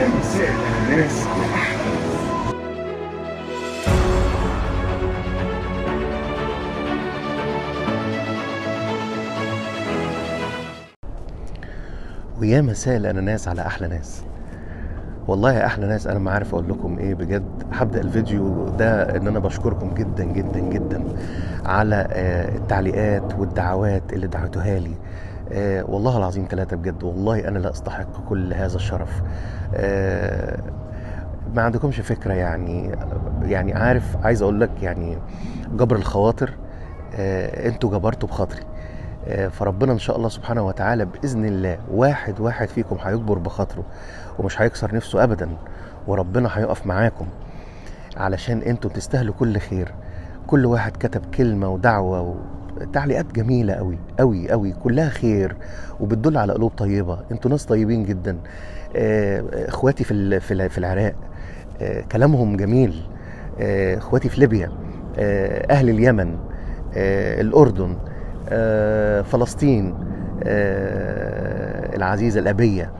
مساء الناس على احلى ويا مساء الاناناس على احلى ناس. والله يا احلى ناس، انا ما عارف اقول لكم ايه بجد. هبدا الفيديو ده ان انا بشكركم جدا جدا جدا على التعليقات والدعوات اللي دعوتوها لي. والله العظيم ثلاثة بجد، والله انا لا استحق كل هذا الشرف. ما عندكمش فكرة يعني عارف، عايز اقول لك يعني جبر الخواطر. انتوا جبرتوا بخاطري. فربنا ان شاء الله سبحانه وتعالى باذن الله واحد فيكم هيجبر بخاطره ومش هيكسر نفسه ابدا، وربنا هيقف معاكم علشان انتوا تستاهلوا كل خير. كل واحد كتب كلمه ودعوه وتعليقات جميله قوي قوي قوي، كلها خير وبتدل على قلوب طيبه. انتوا ناس طيبين جدا. اخواتي في العراق، كلامهم جميل. اخواتي في ليبيا، اهل اليمن، الاردن، فلسطين العزيزة الأبية،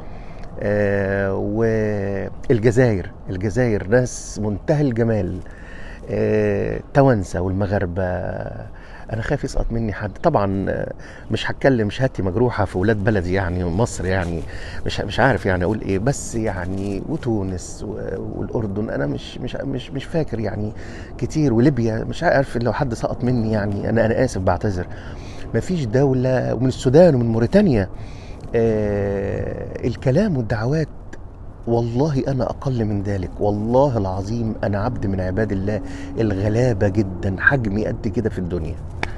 والجزائر. ناس منتهى الجمال. توانسة والمغاربة. أنا خايف يسقط مني حد طبعا. مش هتكلم شهادتي مجروحة في ولاد بلدي يعني مصر، يعني مش عارف يعني أقول إيه، بس يعني وتونس والأردن أنا مش فاكر يعني كتير، وليبيا مش عارف لو حد سقط مني يعني أنا آسف بعتذر. مفيش دولة، ومن السودان ومن موريتانيا. الكلام والدعوات والله أنا أقل من ذلك. والله العظيم أنا عبد من عباد الله الغلابة جدا، حجمي قد كده في الدنيا،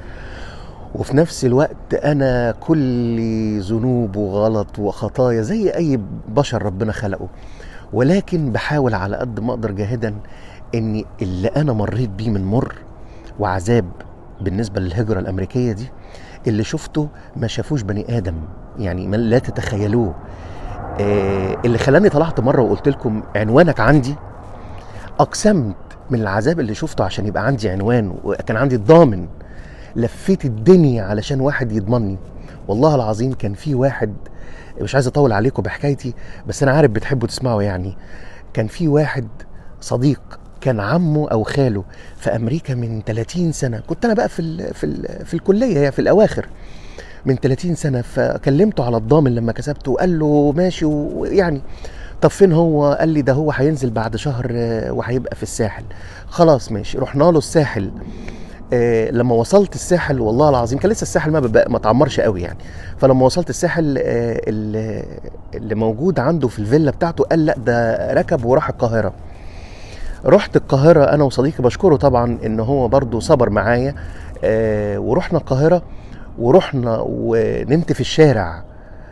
وفي نفس الوقت أنا كل ذنوب وغلط وخطايا زي أي بشر ربنا خلقه، ولكن بحاول على قد ما أقدر جاهدا إني اللي أنا مريت بيه من مر وعذاب بالنسبة للهجرة الأمريكية دي، اللي شفته ما شافوش بني آدم، يعني ما لا تتخيلوه. اللي خلاني طلعت مرة وقلت لكم عنوانك عندي، أقسمت من العذاب اللي شفته عشان يبقى عندي عنوان، وكان عندي الضامن. لفيت الدنيا علشان واحد يضمني. والله العظيم كان في واحد، مش عايز أطول عليكم بحكايتي بس أنا عارف بتحبوا تسمعوا يعني. كان في واحد صديق كان عمه او خاله في امريكا من 30 سنه، كنت انا بقى في الكليه في الاواخر من 30 سنه، فكلمته على الضامن لما كسبته وقال له ماشي، ويعني طب فين هو؟ قال لي ده هو هينزل بعد شهر وهيبقى في الساحل. خلاص ماشي، رحنا له الساحل. لما وصلت الساحل والله العظيم كان لسه الساحل ما اتعمرش قوي يعني. فلما وصلت الساحل اللي موجود عنده في الفيلا بتاعته قال لا ده ركب وراح القاهره. رحت القاهرة أنا وصديقي، بشكره طبعا إن هو برضو صبر معايا. ورحنا القاهرة، ورحنا ونمت في الشارع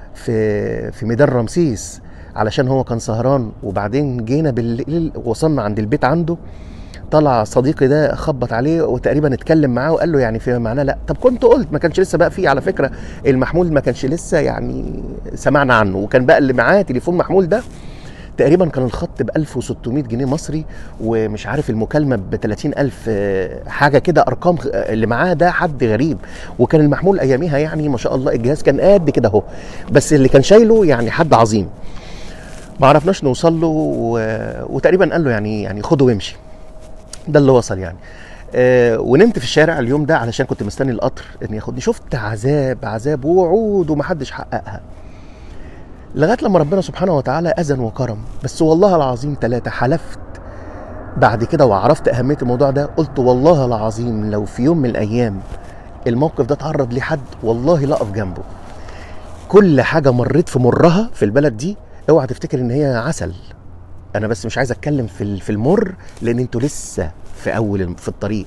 في ميدان رمسيس علشان هو كان سهران. وبعدين جينا بالليل وصلنا عند البيت عنده، طلع صديقي ده خبط عليه وتقريبا اتكلم معاه وقال له يعني في معناه لا. طب كنت قلت، ما كانش لسه بقى فيه على فكرة المحمول، ما كانش لسه يعني سمعنا عنه، وكان بقى اللي معاه تليفون محمول ده تقريبا كان الخط ب 1600 جنيه مصري، ومش عارف المكالمه ب 30,000 حاجه كده. ارقام اللي معاه ده حد غريب، وكان المحمول اياميها يعني ما شاء الله الجهاز كان قد كده اهو، بس اللي كان شايله يعني حد عظيم. ما عرفناش نوصل له وتقريبا قال له يعني خده وامشي. ده اللي وصل يعني. ونمت في الشارع اليوم ده علشان كنت مستني القطر ان ياخدني. شفت عذاب ووعود ومحدش حققها لغايه لما ربنا سبحانه وتعالى اذن وكرم. بس والله العظيم ثلاثة حلفت بعد كده وعرفت اهميه الموضوع ده، قلت والله العظيم لو في يوم من الايام الموقف ده اتعرض لحد والله لا اقف جنبه. كل حاجه مريت في مرها في البلد دي اوعى تفتكر ان هي عسل. انا بس مش عايز اتكلم في المر لان انتوا لسه في الطريق.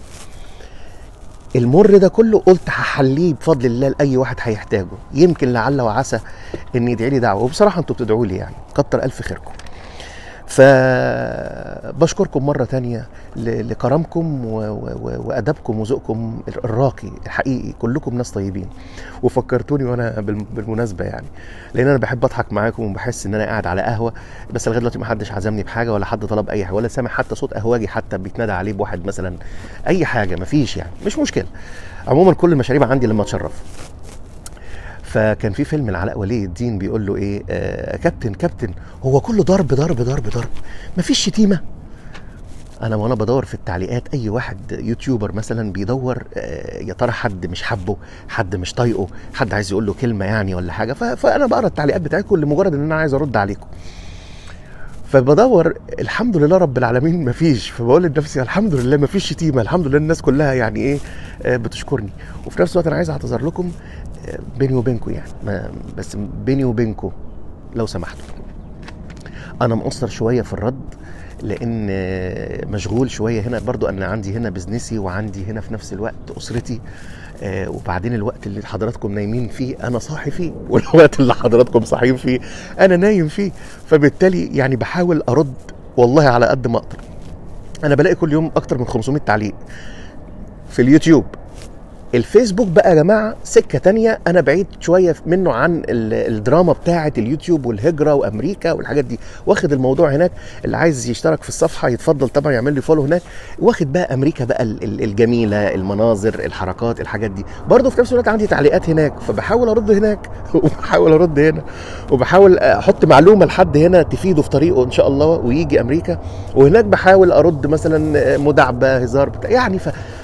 المر ده كله قلت هحليه بفضل الله لاي واحد هيحتاجه، يمكن لعل وعسى ان يدعي لي دعوه، وبصراحه انتوا بتدعوا لي يعني كتر الف خيركم. فبشكركم مره تانية لكرمكم وادبكم وذوقكم الراقي الحقيقي. كلكم ناس طيبين وفكرتوني وانا بالمناسبه يعني، لان انا بحب اضحك معاكم وبحس ان انا قاعد على قهوه، بس لغايه دلوقتي ما حدش عزمني بحاجه ولا حد طلب اي حاجه ولا سامع حتى صوت قهواجي حتى بيتنادى عليه بواحد مثلا اي حاجه، مفيش يعني، مش مشكله. عموما كل المشاريب عندي لما اتشرف. فكان في فيلم لعلاء ولي الدين بيقول له ايه، كابتن هو كله ضرب ضرب ضرب ضرب، مفيش شتيمه. انا وانا بدور في التعليقات، اي واحد يوتيوبر مثلا بيدور يا ترى حد مش حبه، حد مش طايقه، حد عايز يقول له كلمه يعني ولا حاجه، فانا بقرا التعليقات بتاعتكم لمجرد ان انا عايز ارد عليكم. فبدور، الحمد لله رب العالمين مفيش، فبقول لنفسي الحمد لله مفيش شتيمه، الحمد لله الناس كلها يعني ايه بتشكرني. وفي نفس الوقت انا عايز اعتذر لكم بيني وبينكم يعني، بس بيني وبينكم لو سمحتوا انا مقصر شويه في الرد، لان مشغول شويه هنا برضو، انا عندي هنا بزنسي وعندي هنا في نفس الوقت اسرتي، وبعدين الوقت اللي حضراتكم نايمين فيه انا صاحي فيه، والوقت اللي حضراتكم صاحيين فيه انا نايم فيه، فبالتالي يعني بحاول ارد والله على قد ما اقدر. انا بلاقي كل يوم اكتر من 500 تعليق في اليوتيوب. الفيسبوك بقى يا جماعه سكه تانية، انا بعيد شويه منه عن الدراما بتاعه اليوتيوب والهجره وامريكا والحاجات دي، واخد الموضوع هناك. اللي عايز يشترك في الصفحه يتفضل طبعا يعمل لي فولو هناك، واخد بقى امريكا بقى الجميله، المناظر، الحركات، الحاجات دي. برضه في نفس الوقت عندي تعليقات هناك، فبحاول ارد هناك وبحاول ارد هنا، وبحاول احط معلومه لحد هنا تفيده في طريقه ان شاء الله ويجي امريكا، وهناك بحاول ارد مثلا مداعبه هزار بتاع يعني.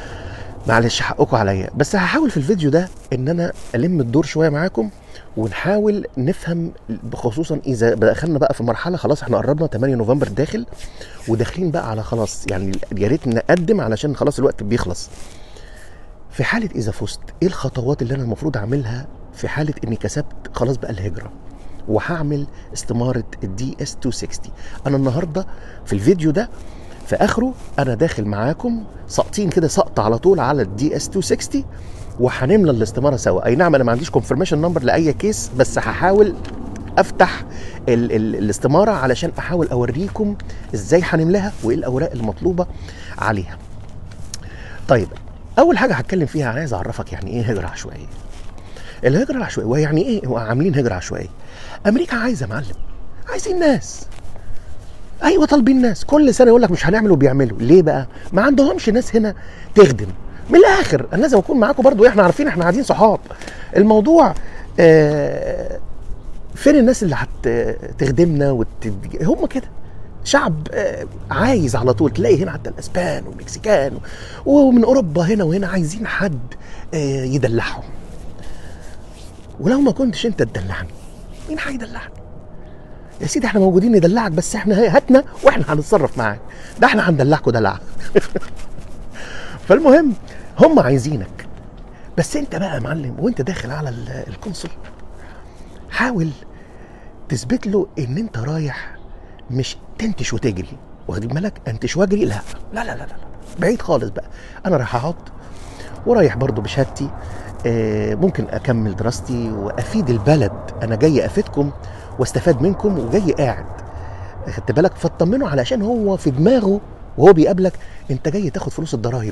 معلش حقكم عليا، بس هحاول في الفيديو ده ان انا الم الدور شويه معاكم، ونحاول نفهم، خصوصا اذا دخلنا بقى في مرحله خلاص احنا قربنا 8 نوفمبر داخل، وداخلين بقى على خلاص يعني، يا ريت نقدم علشان خلاص الوقت بيخلص. في حاله اذا فزت، ايه الخطوات اللي انا المفروض اعملها في حاله اني كسبت خلاص بقى الهجره؟ وهعمل استماره الدي اس 260. انا النهارده في الفيديو ده في اخره انا داخل معاكم ساقطين كده سقط على طول على الدي اس 260، وهنملى الاستماره سوا. اي نعم انا ما عنديش كونفirmation نمبر لاي كيس، بس هحاول افتح الاستماره علشان احاول اوريكم ازاي هنملاها وايه الاوراق المطلوبه عليها. طيب اول حاجه هتكلم فيها، عايز اعرفك يعني ايه هجره عشوائيه. الهجره العشوائيه ويعني ايه هو عاملين هجره عشوائيه. امريكا عايزه معلم، عايزين ناس، ايوه طالبين ناس، كل سنه يقول لك مش هنعمل وبيعملوا. ليه بقى؟ ما عندهمش ناس هنا تخدم. من الاخر انا لازم اكون معاكم برضو، احنا عارفين احنا قاعدين صحاب. الموضوع فين الناس اللي هتخدمنا هم كده شعب عايز على طول. تلاقي هنا حتى الاسبان والمكسيكان ومن اوروبا هنا وهنا عايزين حد يدلعهم. ولو ما كنتش انت تدلعني مين هيدلعني يا سيدي؟ احنا موجودين ندلعك، بس احنا هاتنا واحنا هنتصرف معاك، ده احنا هندلعكوا دلع. فالمهم هم عايزينك، بس انت بقى يا معلم وانت داخل على القنصل حاول تثبت له ان انت رايح مش تنتش وتجري، واخد بالك؟ انتش واجري، لا لا لا لا لا، بعيد خالص بقى. انا رايح اقعد ورايح برضو بشهادتي، ممكن اكمل دراستي وافيد البلد، انا جاي افيدكم واستفاد منكم وجاي قاعد، خدت بالك؟ فاطمنوا علشان هو في دماغه وهو بيقابلك انت جاي تاخد فلوس الضرايب،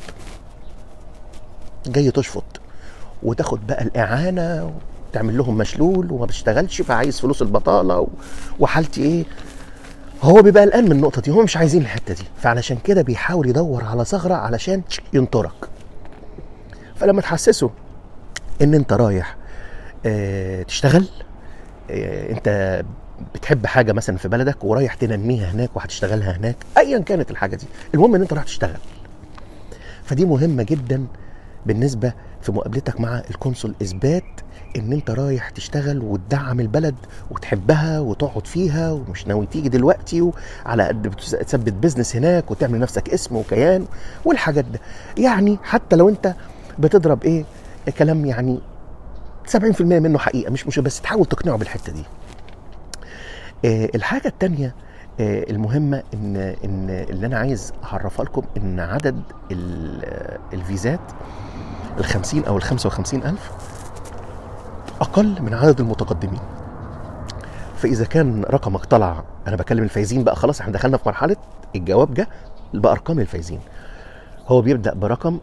جاي تشفط وتاخد بقى الاعانه وتعمل لهم مشلول وما بتشتغلش فعايز فلوس البطاله وحالتي ايه. هو بيبقى قلقان من النقطه دي، هم مش عايزين الحته دي، فعلشان كده بيحاول يدور على ثغره علشان ينطرك. فلما تحسسه ان انت رايح تشتغل، انت بتحب حاجه مثلا في بلدك ورايح تنميها هناك وهتشتغلها هناك، ايا كانت الحاجه دي، المهم ان انت رايح تشتغل. فدي مهمه جدا بالنسبه في مقابلتك مع القنصل، اثبات ان انت رايح تشتغل وتدعم البلد وتحبها وتقعد فيها ومش ناوي تيجي دلوقتي، وعلى قد تثبت بزنس هناك وتعمل نفسك اسم وكيان والحاجات ده. يعني حتى لو انت بتضرب ايه كلام يعني 70% منه حقيقه، مش بس تحاول تقنعه بالحته دي. الحاجه الثانيه المهمه ان اللي انا عايز اعرفها لكم ان عدد الفيزات ال50 او ال55 الف اقل من عدد المتقدمين. فاذا كان رقمك طلع، انا بكلم الفايزين بقى، خلاص احنا دخلنا في مرحله الجواب جه بارقام الفايزين. هو بيبدا برقم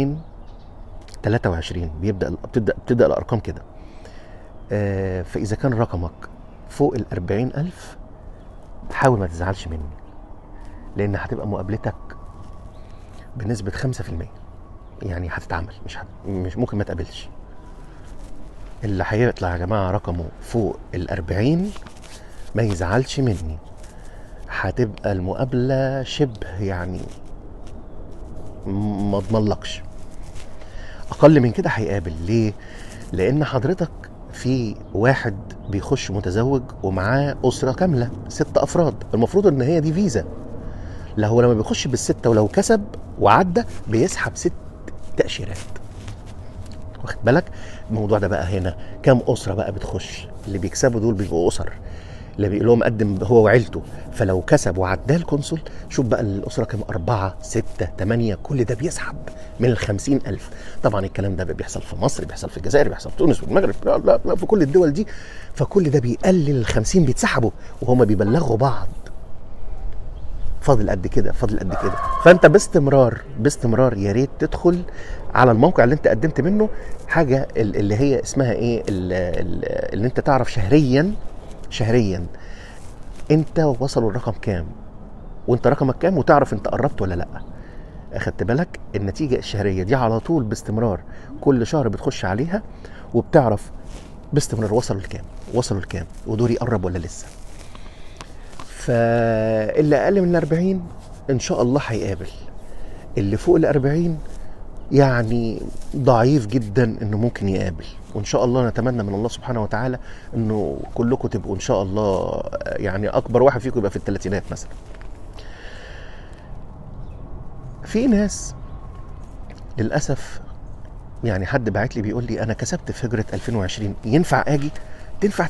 2023، بتبدا الارقام كده. فاذا كان رقمك فوق ال40,000 حاول ما تزعلش مني، لان هتبقى مقابلتك بنسبه 5%، يعني هتتعمل، مش ممكن ما تقابلش. اللي هيطلع يا جماعة رقمه فوق ال40 ما يزعلش مني، هتبقى المقابلة شبه يعني ما اضمنلكش. اقل من كده هيقابل ليه؟ لان حضرتك في واحد بيخش متزوج ومعاه اسره كامله 6 افراد، المفروض ان هي دي فيزا. لا هو لما بيخش بالستة ولو كسب وعدى بيسحب 6 تأشيرات، واخد بالك؟ الموضوع ده بقى هنا كام اسره بقى بتخش، اللي بيكسبوا دول بيبقوا اسر، اللي بيقول لهم قدم هو وعيلته، فلو كسب وعداه القنصل شوف بقى الأسرة كام، 4 6 8، كل ده بيسحب من ال50,000. طبعا الكلام ده بيحصل في مصر، بيحصل في الجزائر، بيحصل في تونس والمغرب، لا لا لا، في كل الدول دي. فكل ده بيقلل ال50 بيتسحبوا وهم بيبلغوا بعض فاضل قد كده فاضل قد كده. فانت باستمرار يا ريت تدخل على الموقع اللي انت قدمت منه حاجه اللي هي اسمها ايه، اللي انت تعرف شهريا انت وصلوا الرقم كام وانت رقمك كام، وتعرف انت قربت ولا لا. اخدت بالك؟ النتيجه الشهريه دي على طول باستمرار كل شهر بتخش عليها وبتعرف باستمرار وصلوا لكام ودوري يقرب ولا لسه. فاللي اقل من 40 ان شاء الله هيقابل، اللي فوق ال40 يعني ضعيف جدا انه ممكن يقابل. وان شاء الله نتمنى من الله سبحانه وتعالى انه كلكم تبقوا ان شاء الله، يعني اكبر واحد فيكم يبقى في الثلاثينات مثلا. في ناس للاسف، يعني حد بعت لي بيقول لي انا كسبت في هجرة 2020 ينفع اجي؟ تنفع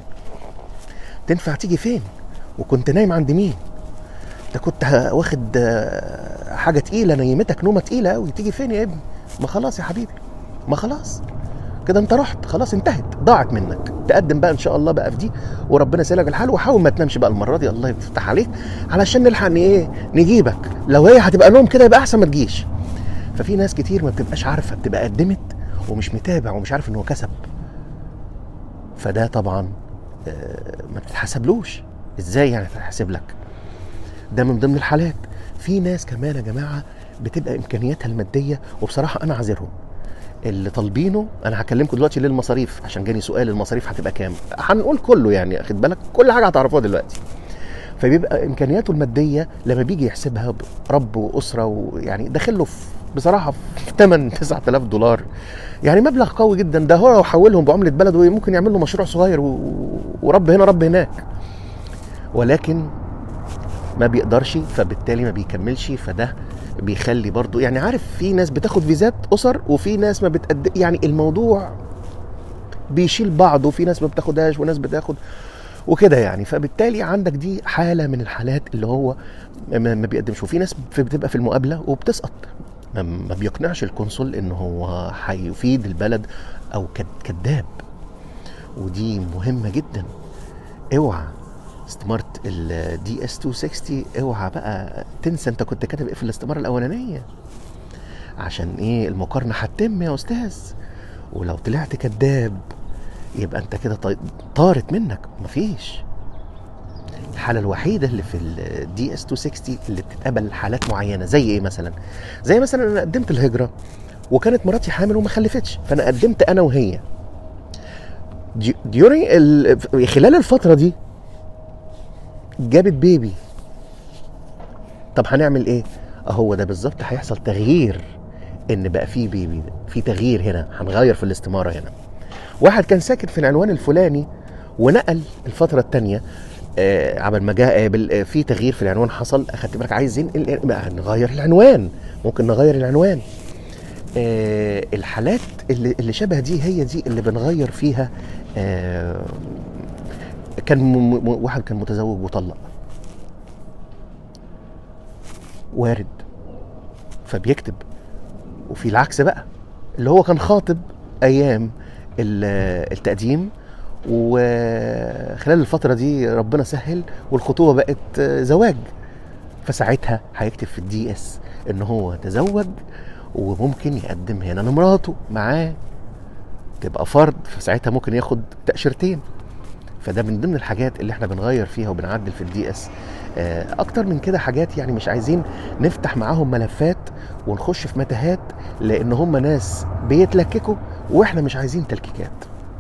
تيجي فين؟ وكنت نايم عند مين؟ انت كنت واخد حاجه تقيله نيمتك نومه تقيله قوي، تيجي فين يا ابني؟ ما خلاص يا حبيبي، ما خلاص كده انت رحت، خلاص انتهت، ضاعت منك. تقدم بقى ان شاء الله بقى في دي وربنا يسهلك الحال، وحاول ما تنامش بقى المره دي، الله يفتح عليك علشان نلحق نجيبك. لو هي هتبقى نوم كده يبقى احسن ما تجيش. ففي ناس كتير ما بتبقاش عارفه، بتبقى قدمت ومش متابع ومش عارف ان هو كسب، فده طبعا ما بتتحسبلوش. ازاي يعني تتحسب لك؟ ده من ضمن الحالات. في ناس كمان يا جماعه بتبقى امكانياتها الماديه، وبصراحه انا عذرهم اللي طالبينه. انا هكلمكم دلوقتي للمصاريف عشان جاني سؤال المصاريف هتبقى كام، هنقول كله يعني، اخد بالك؟ كل حاجه هتعرفوها دلوقتي. فبيبقى امكانياته الماديه لما بيجي يحسبها رب واسره ويعني داخل له بصراحه في 8 9000 دولار، يعني مبلغ قوي جدا. ده هو لو حولهم بعمله بلده ممكن يعمل له مشروع صغير ورب هنا رب هناك، ولكن ما بيقدرش، فبالتالي ما بيكملش. فده بيخلي برضو يعني، عارف، في ناس بتاخد فيزات اسر وفي ناس ما يعني الموضوع بيشيل بعض، وفي ناس ما بتاخدهاش وناس بتاخد وكده يعني. فبالتالي عندك دي حالة من الحالات اللي هو ما بيقدمش. وفي ناس بتبقى في المقابلة وبتسقط، ما بيقنعش القنصل ان هو هيفيد البلد او كذاب. ودي مهمة جدا. اوعى استمارة الدي اس 260 اوعى بقى تنسى انت كنت كاتب ايه في الاستمارة الاولانية، عشان ايه؟ المقارنة هتتم يا استاذ. ولو طلعت كذاب يبقى انت كده طارت منك، مفيش. الحالة الوحيدة اللي في الدي اس 260 اللي بتتقبل حالات معينة، زي ايه مثلا؟ زي مثلا انا قدمت الهجرة وكانت مراتي حامل وما خلفتش، فانا قدمت انا وهي خلال الفترة دي جابت بيبي. طب هنعمل ايه؟ اهو ده بالظبط هيحصل تغيير، ان بقى في بيبي، في تغيير هنا، هنغير في الاستمارة هنا. واحد كان ساكن في العنوان الفلاني ونقل الفترة التانية، عبل ما جاء قابل في تغيير في العنوان حصل، اخدت بالك؟ عايز ينقل بقى، نغير العنوان، ممكن نغير العنوان. الحالات اللي شبه دي هي دي اللي بنغير فيها. كان واحد كان متزوج وطلق، وارد، فبيكتب. وفي العكس بقى اللي هو كان خاطب ايام التقديم، وخلال الفترة دي ربنا سهل والخطوبة بقت زواج، فساعتها هيكتب في الدي اس ان هو تزوج وممكن يقدم هنا لمراته معاه، تبقى فرد، فساعتها ممكن ياخد تأشيرتين. فده من ضمن الحاجات اللي احنا بنغير فيها وبنعدل في الدي اس. اكتر من كده حاجات يعني مش عايزين نفتح معاهم ملفات ونخش في متاهات، لان هم ناس بيتلككوا واحنا مش عايزين تلكيكات.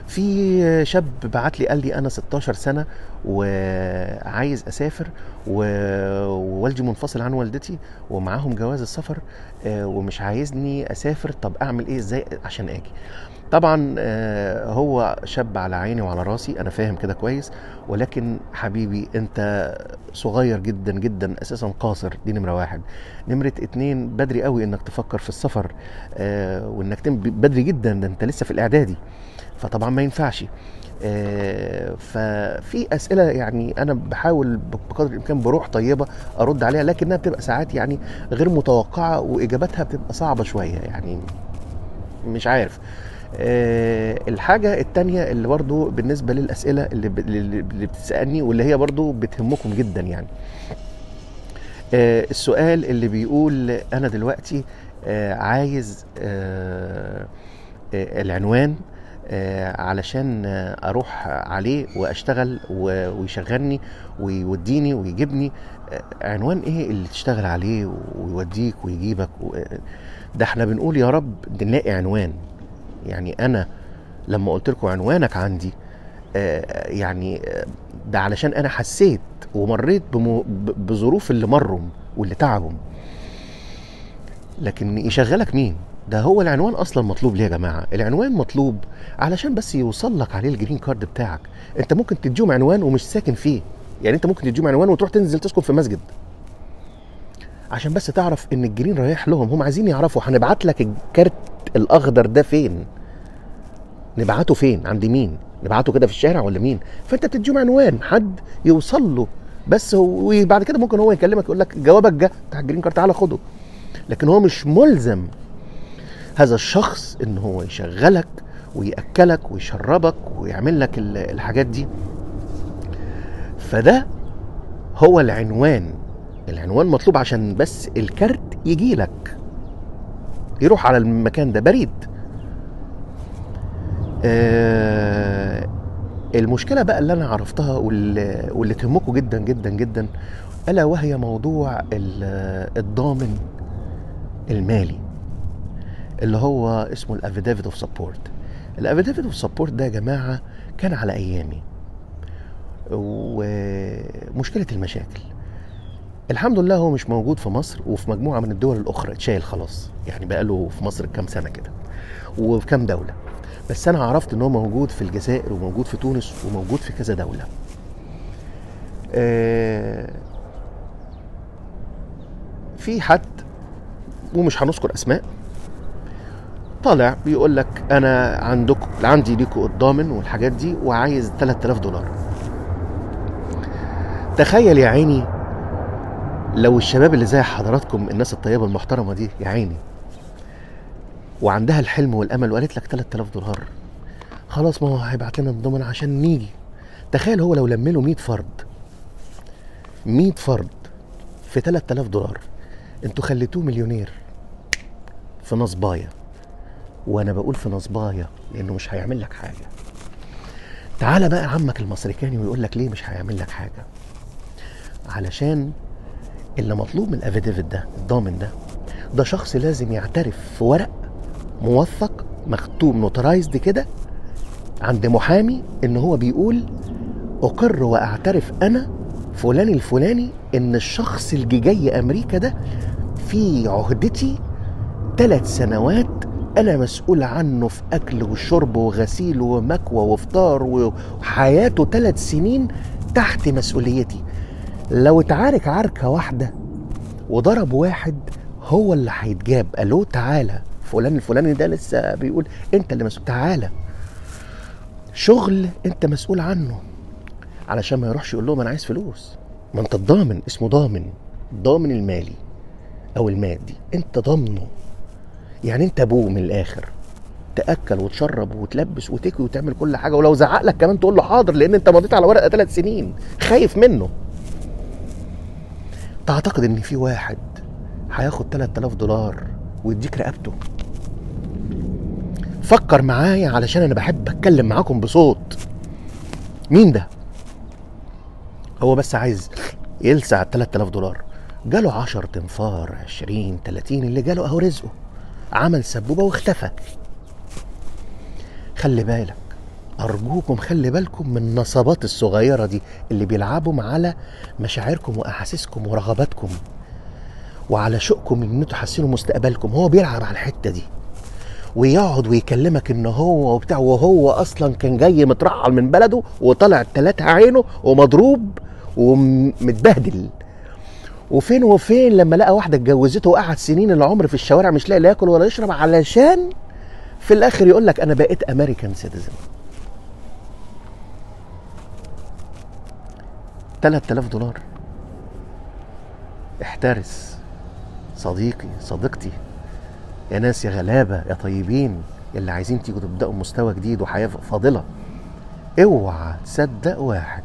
في شاب بعت لي قال لي انا 16 سنه وعايز اسافر ووالدي منفصل عن والدتي ومعاهم جواز السفر، ومش عايزني اسافر، طب اعمل ايه ازاي عشان اجي؟ طبعا هو شاب على عيني وعلى راسي، انا فاهم كده كويس، ولكن حبيبي انت صغير جدا جدا، اساسا قاصر، دي نمره واحد. نمره اتنين، بدري قوي انك تفكر في السفر، وانك بدري جدا، ده انت لسه في الاعدادي، فطبعا ما ينفعش. ففي اسئله يعني انا بحاول بقدر الامكان بروح طيبه ارد عليها، لكنها بتبقى ساعات يعني غير متوقعه، واجاباتها بتبقى صعبه شويه يعني، مش عارف. الحاجة التانية اللي برضو بالنسبة للأسئلة اللي بتسألني واللي هي برضو بتهمكم جدا يعني، السؤال اللي بيقول أنا دلوقتي عايز العنوان علشان أروح عليه وأشتغل ويشغلني ويوديني ويجيبني. عنوان إيه اللي تشتغل عليه ويوديك ويجيبك؟ ده احنا بنقول يا رب نلاقي عنوان. يعني انا لما قلت لكم عنوانك عندي، يعني ده علشان انا حسيت ومريت بظروف اللي مرهم واللي تعبهم، لكن يشغلك مين؟ ده هو العنوان اصلا مطلوب ليه يا جماعه؟ العنوان مطلوب علشان بس يوصل لك عليه الجرين كارد بتاعك. انت ممكن تديهم عنوان ومش ساكن فيه، يعني انت ممكن تديهم عنوان وتروح تنزل تسكن في مسجد عشان بس تعرف ان الجرين رايح لهم. هم عايزين يعرفوا هنبعت لك الكارت الاخضر ده فين، نبعته فين، عند مين، نبعته كده في الشارع ولا مين؟ فانت بتديهم عنوان حد يوصل له بس، وبعد كده ممكن هو يكلمك يقول لك جوابك جه بتاع الجرين كارد تعالى خده، لكن هو مش ملزم هذا الشخص ان هو يشغلك ويأكلك ويشربك ويعمل لك الحاجات دي. فده هو العنوان. العنوان مطلوب عشان بس الكارت يجي لك، يروح على المكان ده بريد. المشكلة بقى اللي انا عرفتها واللي تهمكم جدا جدا جدا، الا وهي موضوع الضامن المالي اللي هو اسمه الافيدافيت اوف سبورت. الافيدافيت اوف سبورت ده يا جماعة كان على ايامي، ومشكلة المشاكل الحمد لله هو مش موجود في مصر، وفي مجموعة من الدول الاخرى اتشال خلاص، يعني بقى له في مصر كام سنة كده وفي كام دولة، بس انا عرفت ان هو موجود في الجزائر وموجود في تونس وموجود في كذا دولة. في حد ومش هنذكر اسماء طالع بيقول لك انا عندي ليكوا الضامن والحاجات دي وعايز $3000. تخيل يا عيني لو الشباب اللي زي حضراتكم، الناس الطيبة المحترمة دي يا عيني، وعندها الحلم والامل وقالت لك $3000، خلاص ما هو هيبعت لنا الضامن عشان نيجي. تخيل هو لو لمله 100 فرد في $3000، انتوا خليتوه مليونير في نصبايا. وانا بقول في نصبايا لانه مش هيعمل لك حاجه. تعالى بقى عمك المصريكاني ويقول لك ليه مش هيعمل لك حاجه؟ علشان اللي مطلوب من الافيديفيت ده، الضامن ده شخص لازم يعترف في ورق موثق مختوم نوترايزد كده عند محامي ان هو بيقول اقر واعترف انا فلان الفلاني ان الشخص اللي جاي امريكا ده في عهدتي 3 سنوات انا مسؤول عنه في اكل وشرب وغسيل ومكوى وفطار وحياته 3 سنين تحت مسؤوليتي. لو اتعارك عركة واحدة وضرب واحد هو اللي هيتجاب. الو تعالى فلان الفلاني ده لسه بيقول انت اللي مسؤول، تعالى شغل انت مسؤول عنه، علشان ما يروحش يقول لهم انا عايز فلوس. ما انت الضامن، اسمه ضامن المالي او المادي، انت ضامنه، يعني انت ابوه من الاخر، تاكل وتشرب وتلبس وتكوي وتعمل كل حاجه، ولو زعق لك كمان تقول له حاضر لان انت مضيت على ورقه 3 سنين خايف منه. تعتقد ان في واحد هياخد $3000 ويديك رقبته؟ فكر معايا علشان انا بحب اتكلم معاكم بصوت. مين ده؟ هو بس عايز يلسع $3000. جاله 10 تنفار 20 30 اللي جاله اهو رزقه، عمل سبوبه واختفى. خلي بالك ارجوكم خلي بالكم من النصابات الصغيره دي اللي بيلعبوا على مشاعركم واحاسيسكم ورغباتكم وعلى شوقكم ان انتوا تحسنوا مستقبلكم. هو بيلعب على الحته دي ويقعد ويكلمك ان هو وبتاع، وهو اصلا كان جاي مترحل من بلده وطلع 3 عينه ومضروب ومتبهدل، وفين وفين لما لقى واحده اتجوزته وقعد سنين العمر في الشوارع مش لاقي لا ياكل ولا يشرب، علشان في الاخر يقول لك انا بقيت امريكان سيتيزن. 3000 دولار. احترس صديقي صديقتي، يا ناس يا غلابه يا طيبين اللي عايزين تيجوا تبداوا مستوى جديد وحياه فاضله، اوعى تصدق واحد.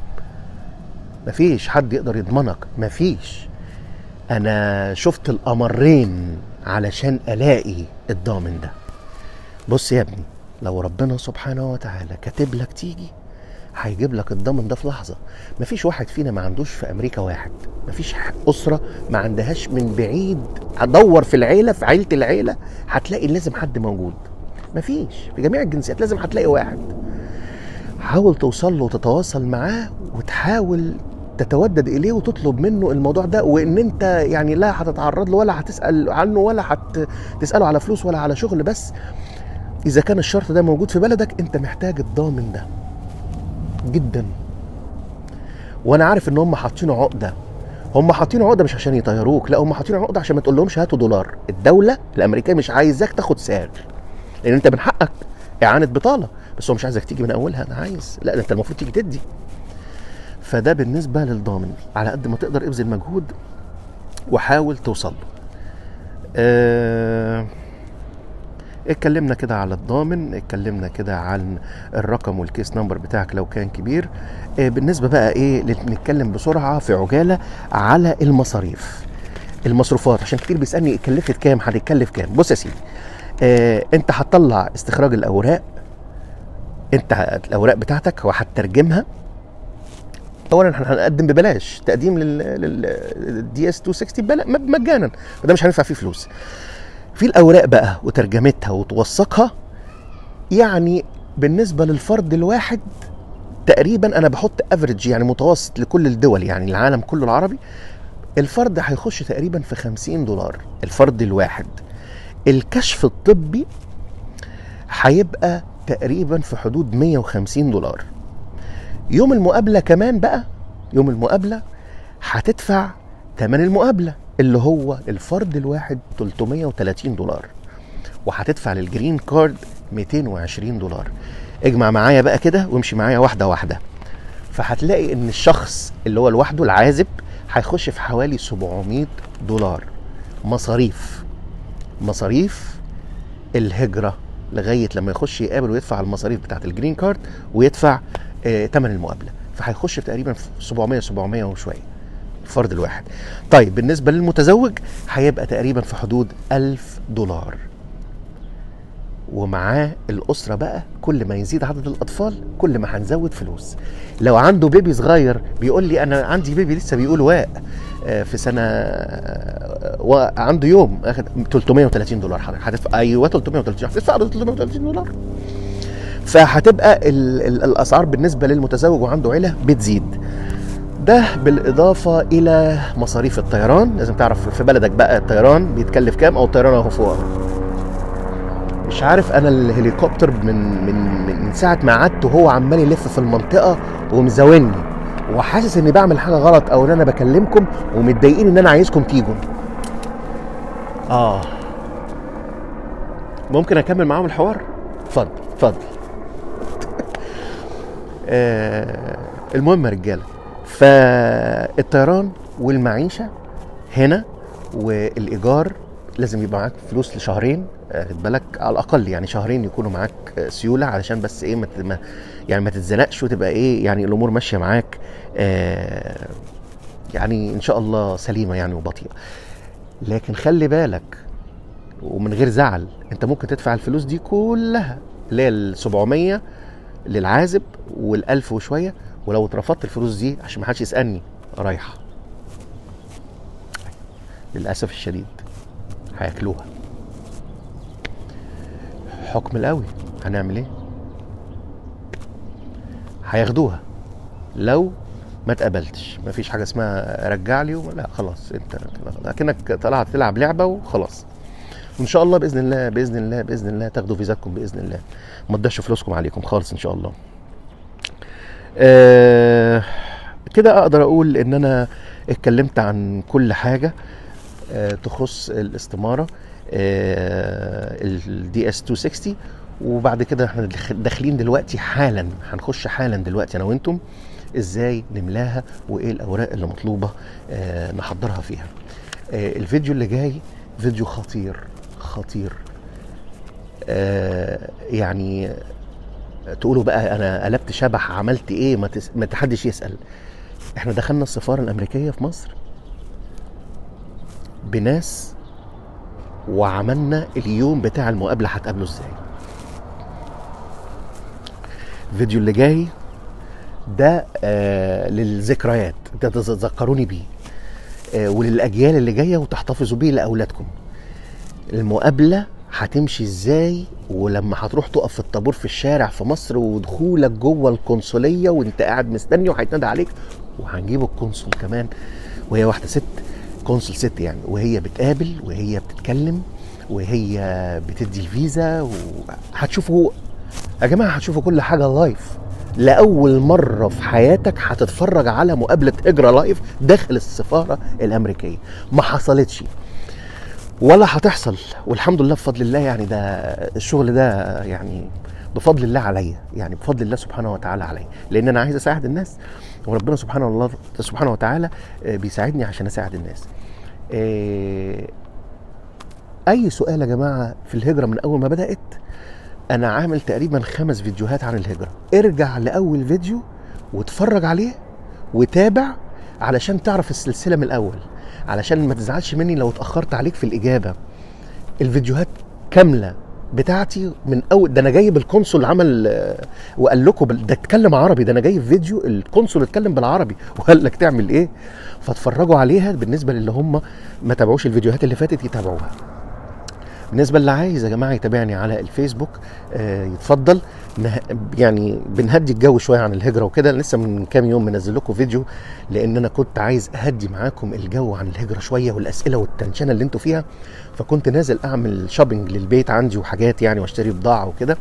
مفيش حد يقدر يضمنك، مفيش. انا شفت القمرين علشان الاقي الضامن ده. بص يا ابني، لو ربنا سبحانه وتعالى كاتب لك تيجي هيجيب لك الضامن ده في لحظه. مفيش واحد فينا ما عندوش في امريكا واحد، مفيش اسره ما عندهاش من بعيد. هتدور في العيله، في عيله العيله هتلاقي لازم حد موجود. مفيش، في جميع الجنسيات لازم هتلاقي واحد. حاول توصل له وتتواصل معاه وتحاول تتودد اليه وتطلب منه الموضوع ده، وان انت يعني لا هتتعرض له ولا هتسال عنه ولا هتساله على فلوس ولا على شغل، بس اذا كان الشرط ده موجود في بلدك انت محتاج الضامن ده جدا. وانا عارف ان هم حاطينه عقده، هم حاطينه عقده مش عشان يطيروك، لا هم حاطينه عقده عشان ما تقول لهمش هاتوا دولار. الدوله الامريكيه مش عايزاك تاخد سعر، لان انت من حقك اعانه بطاله، بس هو مش عايزك تيجي من اولها. انا عايز، لا ده انت المفروض تيجي تدي. فده بالنسبه للضامن، على قد ما تقدر ابذل مجهود وحاول توصل له. اتكلمنا كده على الضامن، اتكلمنا كده عن الرقم والكيس نمبر بتاعك لو كان كبير. بالنسبه بقى ايه، نتكلم بسرعه في عجاله على المصاريف، المصروفات، عشان كتير بيسالني اتكلفت كام، هتتكلف كام. بص يا سيدي، انت هتطلع استخراج الاوراق، انت الاوراق بتاعتك وهتترجمها. اولا احنا هنقدم ببلاش تقديم للدي اس 260 مجانا، وده مش هندفع فيه فلوس. في الاوراق بقى وترجمتها وتوثقها، يعني بالنسبه للفرد الواحد تقريبا انا بحط افريج يعني متوسط لكل الدول، يعني العالم كله العربي، الفرد هيخش تقريبا في 50 دولار الفرد الواحد. الكشف الطبي هيبقى تقريبا في حدود 150 دولار. يوم المقابله كمان بقى، يوم المقابله هتدفع ثمن المقابله اللي هو الفرد الواحد 330 دولار، وهتدفع للجرين كارد 220 دولار. اجمع معايا بقى كده وامشي معايا واحده واحده، فهتلاقي ان الشخص اللي هو لوحده العازب هيخش في حوالي 700 دولار مصاريف الهجره لغايه لما يخش يقابل ويدفع المصاريف بتاعت الجرين كارد ويدفع ثمن المقابله، فهيخش في تقريبا 700 وشويه الفرد الواحد. طيب بالنسبه للمتزوج هيبقى تقريبا في حدود 1000 دولار، ومعاه الاسره بقى. كل ما يزيد عدد الاطفال كل ما هنزود فلوس. لو عنده بيبي صغير بيقول لي انا عندي بيبي لسه بيقول في سنه وعنده يوم اخد 330 دولار، حضرتك هتدفع. ايوه 330 هتدفع 330 دولار. فهتبقى الاسعار بالنسبه للمتزوج وعنده عيله بتزيد. ده بالاضافه الى مصاريف الطيران. لازم تعرف في بلدك بقى الطيران بيتكلف كام، او الطيران اهو فوق. مش عارف انا الهليكوبتر من ساعه ما قعدت وهو عمال يلف في المنطقه ومزاولني، وحاسس اني بعمل حاجه غلط او ان انا بكلمكم ومتضايقين ان انا عايزكم تيجوا. ممكن اكمل معاهم الحوار؟ اتفضل. المهم يا رجاله، فالطيران والمعيشه هنا والايجار لازم يبقى معاك فلوس لشهرين، خد بالك على الاقل، يعني شهرين يكونوا معاك سيوله، علشان بس ايه ما تتزنقش وتبقى ايه يعني الامور ماشيه معاك يعني ان شاء الله سليمه يعني وبطيئه. لكن خلي بالك ومن غير زعل، انت ممكن تدفع الفلوس دي كلها اللي هي ال 700 للعازب وال1000 وشويه، ولو اترفضت الفلوس دي عشان ما حدش يسالني رايحه للاسف الشديد هياكلوها. حكم القوي، هنعمل ايه؟ هياخدوها لو ما اتقبلتش. مفيش حاجه اسمها رجع لي لا، خلاص انت اكنك طلعت تلعب لعبه وخلاص. وان شاء الله باذن الله باذن الله باذن الله تاخدوا فيزاتكم باذن الله، ما تضيعش فلوسكم عليكم خالص ان شاء الله. كده اقدر اقول ان انا اتكلمت عن كل حاجه تخص الاستماره الدي اس 260. وبعد كده احنا داخلين دلوقتي حالا، هنخش حالا دلوقتي انا وانتم ازاي نملاها وايه الاوراق اللي مطلوبه نحضرها فيها. الفيديو اللي جاي فيديو خطير خطير. يعني تقولوا بقى انا قلبت شبح عملت ايه، ما حدش يسأل. احنا دخلنا السفارة الامريكية في مصر بناس وعملنا اليوم بتاع المقابلة هتقابله ازاي. الفيديو اللي جاي ده للذكريات، ده تتذكروني بيه وللاجيال اللي جايه وتحتفظوا بيه لاولادكم. المقابله هتمشي ازاي، ولما هتروح تقف في الطابور في الشارع في مصر، ودخولك جوه القنصليه وانت قاعد مستني وهيتنادى عليك، وهنجيب القنصل كمان وهي واحده ست، قنصل ست يعني، وهي بتقابل وهي بتتكلم وهي بتدي الفيزا. وهتشوفوا يا جماعه، هتشوفوا كل حاجه لايف. لأول مرة في حياتك هتتفرج على مقابلة هجرة لايف داخل السفارة الأمريكية. ما حصلتش ولا هتحصل، والحمد لله بفضل الله. يعني ده الشغل ده يعني بفضل الله عليا، يعني بفضل الله سبحانه وتعالى عليا، لأن أنا عايز أساعد الناس، وربنا سبحانه وتعالى بيساعدني عشان أساعد الناس. أي سؤال يا جماعة في الهجرة من أول ما بدأت، انا عامل تقريبا 5 فيديوهات عن الهجرة. ارجع لاول فيديو واتفرج عليه وتابع علشان تعرف السلسلة من الاول، علشان ما تزعلش مني لو اتأخرت عليك في الاجابة. الفيديوهات كاملة بتاعتي من اول، ده انا جايب القنصل عمل وقال لكم ده اتكلم عربي، ده انا جايب فيديو القنصل اتكلم بالعربي وقال لك تعمل ايه. فاتفرجوا عليها. بالنسبة للي هم ما تابعوش الفيديوهات اللي فاتت يتابعوها. بالنسبه اللي عايز يا جماعه يتابعني على الفيسبوك يتفضل. يعني بنهدي الجو شويه عن الهجره وكده. لسه من كام يوم منزل لكم فيديو، لان انا كنت عايز اهدي معاكم الجو عن الهجره شويه والاسئله والتنشنه اللي انتوا فيها. فكنت نازل اعمل شوبينج للبيت عندي وحاجات يعني، واشتري بضاعه وكده.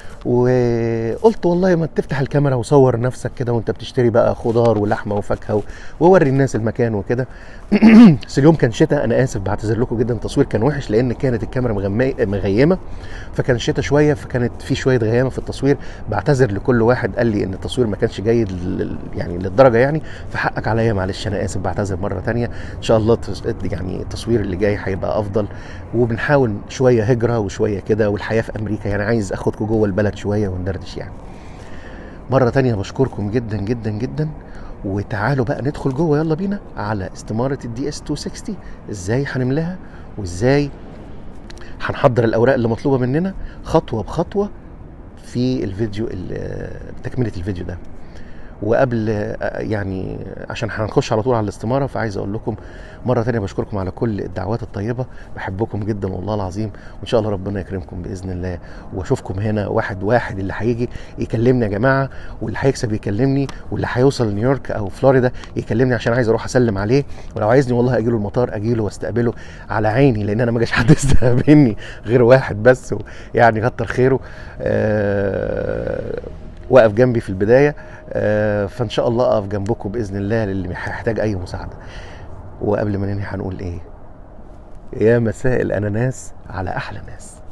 وقلت والله ما تفتح الكاميرا وصور نفسك كده وانت بتشتري بقى خضار ولحمه وفاكهه ووري الناس المكان وكده. بس اليوم كان شتاء، انا اسف بعتذر لكم جدا، التصوير كان وحش لان كانت الكاميرا مغيمه، فكان شتاء شويه، فكانت في شويه غيامه في التصوير. بعتذر لكل واحد قال لي ان التصوير ما كانش جيد يعني للدرجه يعني، فحقك عليا معلش، انا اسف بعتذر مره ثانيه. ان شاء الله يعني التصوير اللي جاي هيبقى افضل. وبنحاول شويه هجره وشويه كده، والحياه في امريكا يعني عايز اخدكم جوه البلد شويه وندردش يعني. مره تانية بشكركم جدا جدا جدا. وتعالوا بقى ندخل جوه، يلا بينا على استمارة الدي اس 260 ازاي هنملاها، وازاي هنحضر الاوراق اللي مطلوبة مننا خطوة بخطوة في الفيديو تكملة الفيديو ده. وقبل يعني عشان هنخش على طول على الاستمارة، فعايز اقول لكم مرة تانية بشكركم على كل الدعوات الطيبة، بحبكم جدا والله العظيم، وان شاء الله ربنا يكرمكم باذن الله. واشوفكم هنا واحد واحد، اللي هيجي يكلمني يا جماعة، واللي هيكسب يكلمني، واللي هيوصل نيويورك او فلوريدا يكلمني عشان عايز اروح اسلم عليه. ولو عايزني والله اجيله المطار اجيله واستقبله على عيني، لان انا ما جاش حد يستقبلني غير واحد بس، يعني كتر خيره وقف جنبي في البداية. فان شاء الله اقف جنبكم باذن الله للي هيحتاج اي مساعدة. وقبل ما ننهي هنقول ايه؟ يا مساء الاناناس على احلى ناس.